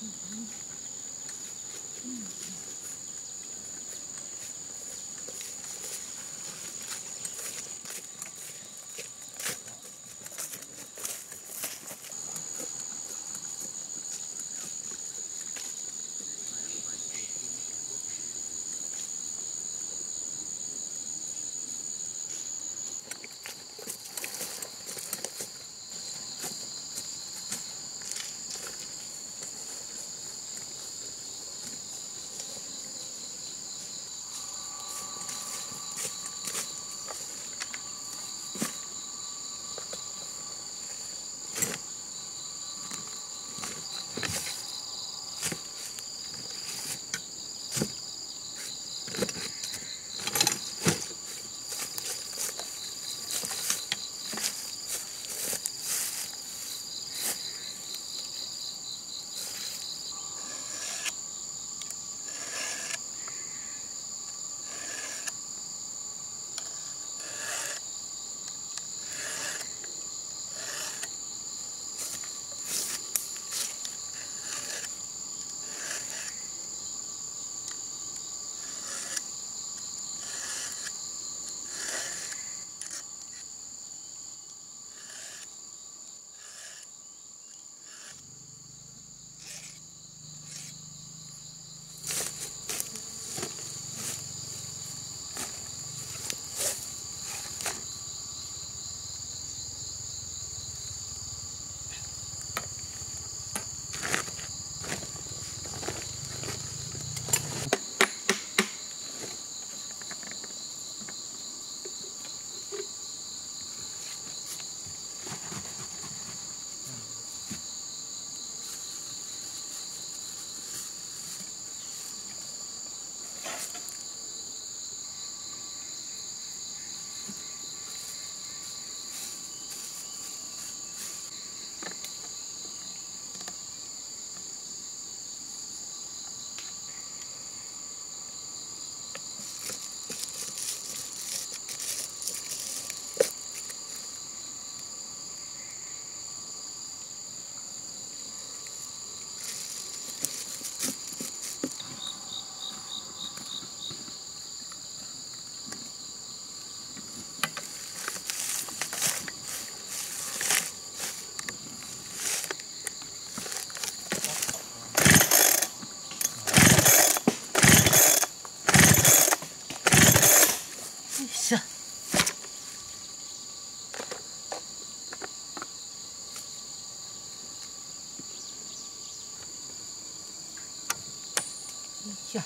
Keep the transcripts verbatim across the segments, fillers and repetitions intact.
chưa.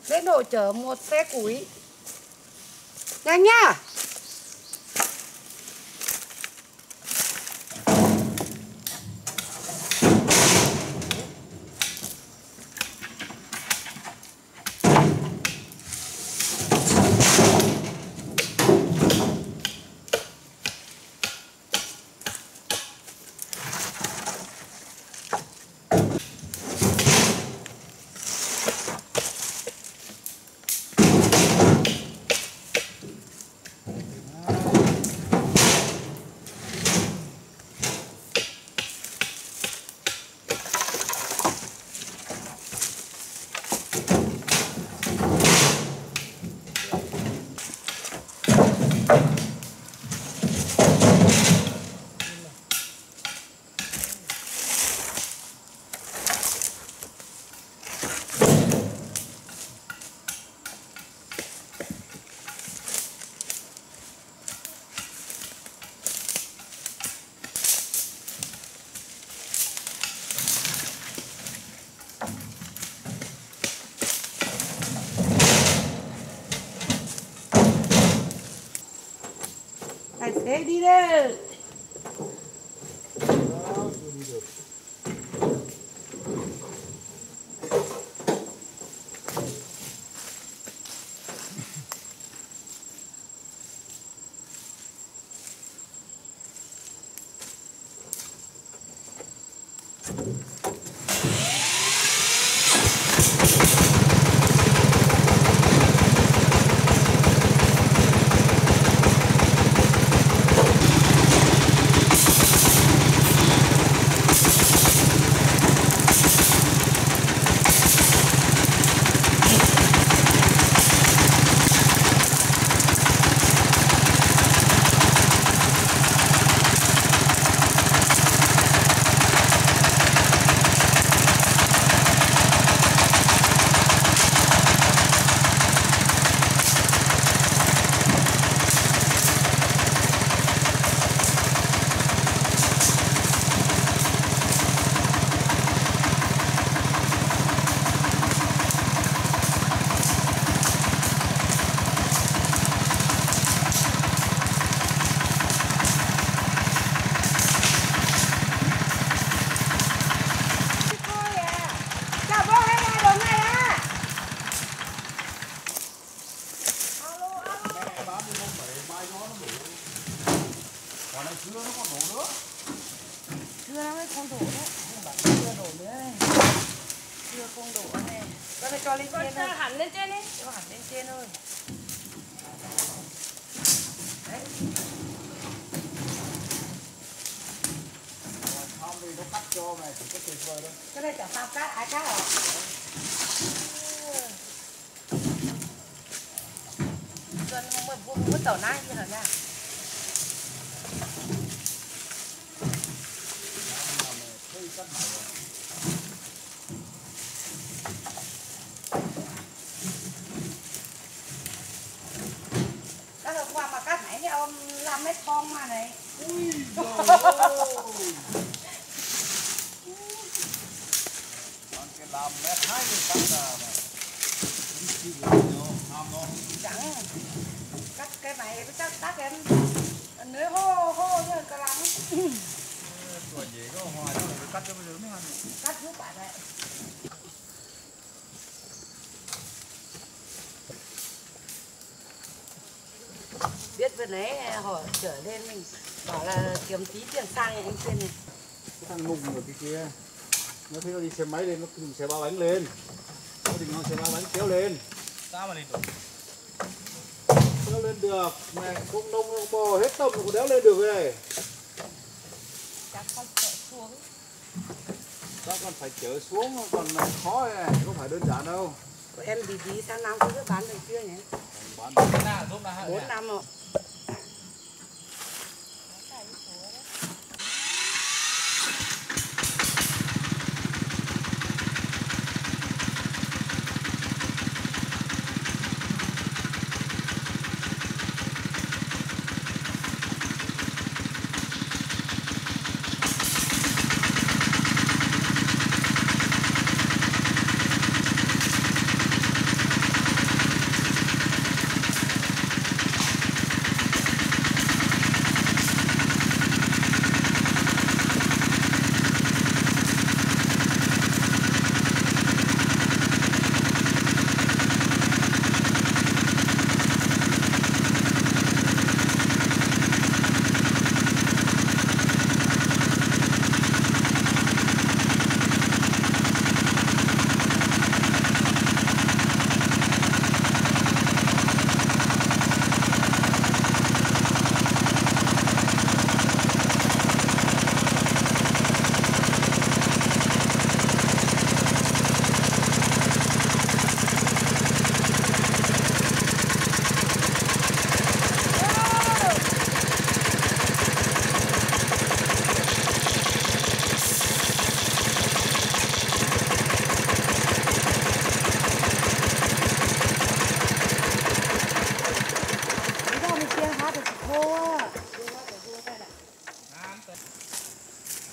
Lên đổ chở một xe củi. Nhanh nhá. Tài xế đi đây. Chưa nó còn đổ nữa. Chưa nó mới không đổ nữa. Không bảo chưa đổ nữa này. Chưa không đổ này. Con này cho lên trên thôi. Hẳn lên trên đi. Cho hẳn lên trên thôi. Đấy. Không thì nó cắt cho này chỉ có tuyệt vời thôi. Cái này chẳng sao cắt, ai cắt hả? Xuân mới vuông mất tàu nai như hả nha. Các hôm qua mà cắt nãy ông làm mét con mà này. Ui giời ơi. Còn cái làm mét hai mươi cắt là mà. Chẳng cắt cái này với cắt cắt em nếu hô hô chứ có làm tuổi gì có hoài đâu phải cắt cho bây giờ mới ăn cắt giúp bạn này. Biết vừa nãy hỏi trở lên mình bảo là kiếm tí tiền sang này anh trên này. cái thằng mùng ở cái kia nó thấy nó đi xe máy lên nó dùng xe ba bánh lên nó định nó xe ba bánh kéo lên sao mà lên được kéo lên được mẹ không nông không bò hết tông nó cũng đéo lên được cái này Chắc không chở xuống. sao còn phải chở xuống còn khó này không phải đơn giản đâu. Của em đi đi sang năm cứ bán được chưa nhỉ? Bán được nào giúp nào bốn năm rồi.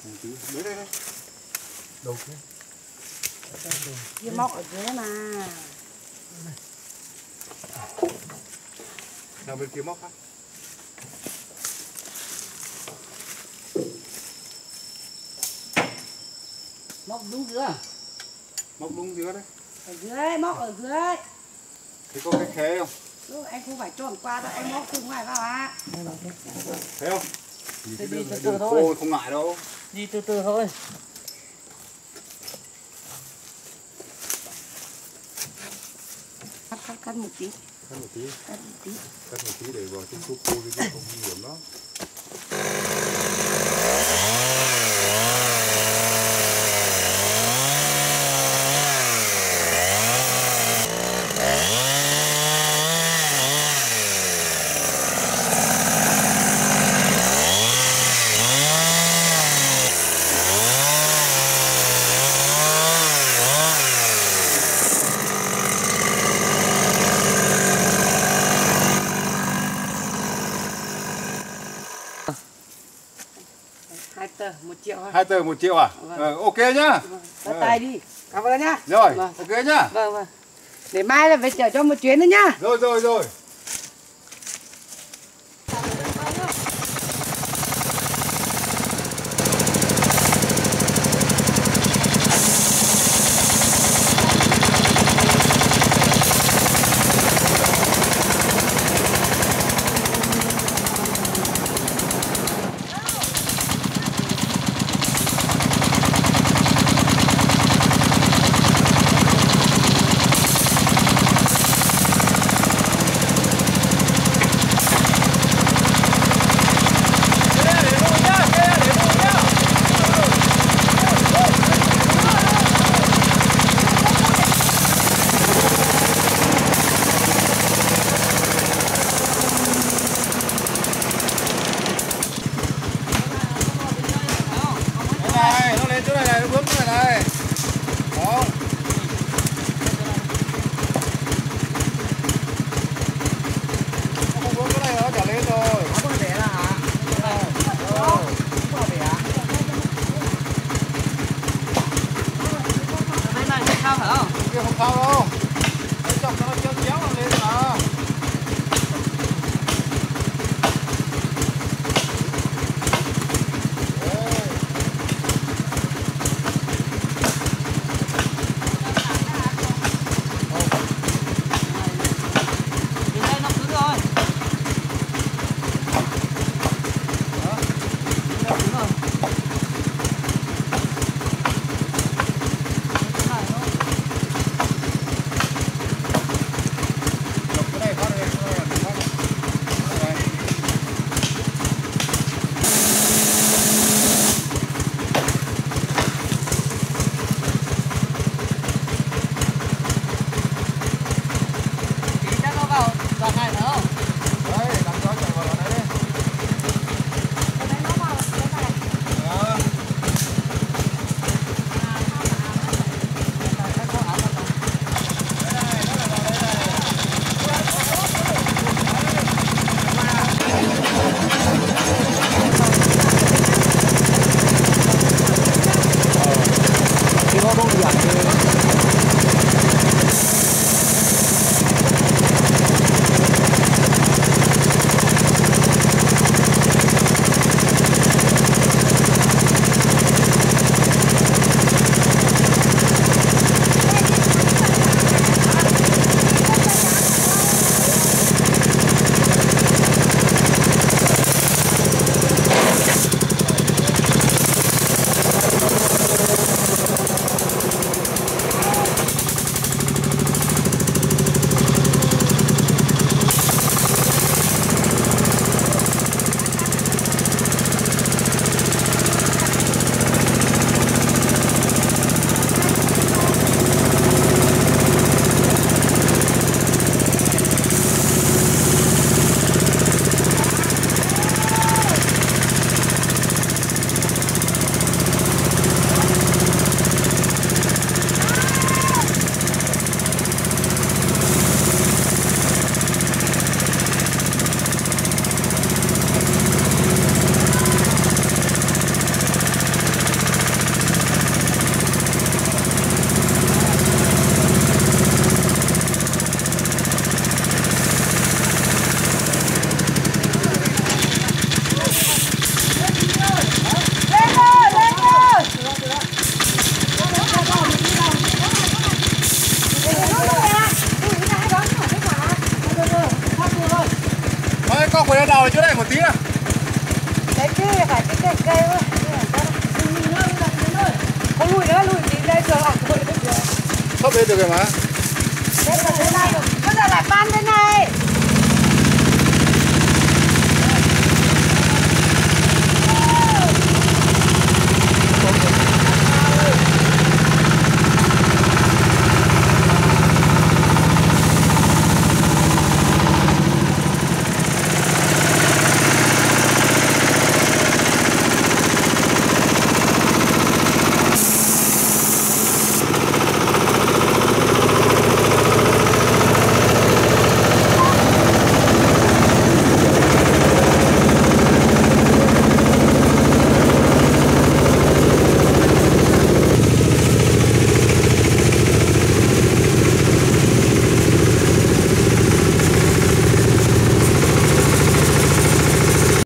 tí đấy đây đây đầu kia kia móc ở dưới mà nào bên kia móc ha. móc đúng dưới Móc đúng dưới đấy. ở dưới móc ở dưới Thế có cái khe không? lúc anh không phải tròn qua đâu anh móc từ ngoài vào ạ. Thấy không? Đi từ đường, từ đường thôi. khô không ngại đâu. Đi từ từ thôi. Cắt cắt cắt một tí. Cắt một tí. Cắt một tí. Cắt một tí để vào trong thuốc khô chứ không nguy hiểm đó. Hai tờ một triệu thôi. Hai tờ một triệu à? Vâng. Ờ, ok nhá. Bắt tay đi. Cảm ơn nhá. Rồi, Vâng. ok nhá. Vâng vâng. Để mai là về chở cho một chuyến nữa nhá. Rồi rồi rồi. Này, nó lên chỗ này này, nó vướng chỗ này này. Đó. Nó không vướng chỗ này nó trả lên rồi. Nó không để là hả? Không. Không để hả? Bên này sao hả? Bên kia không sao đâu. Đấy, chọc cho nó chéo chéo nó lên mà. cành cây thôi. Không lùi nữa, lùi tí đây trường ỏng thôi được rồi. Sắp lên được rồi mà. Đây là thế này, bây giờ lại ban thế này.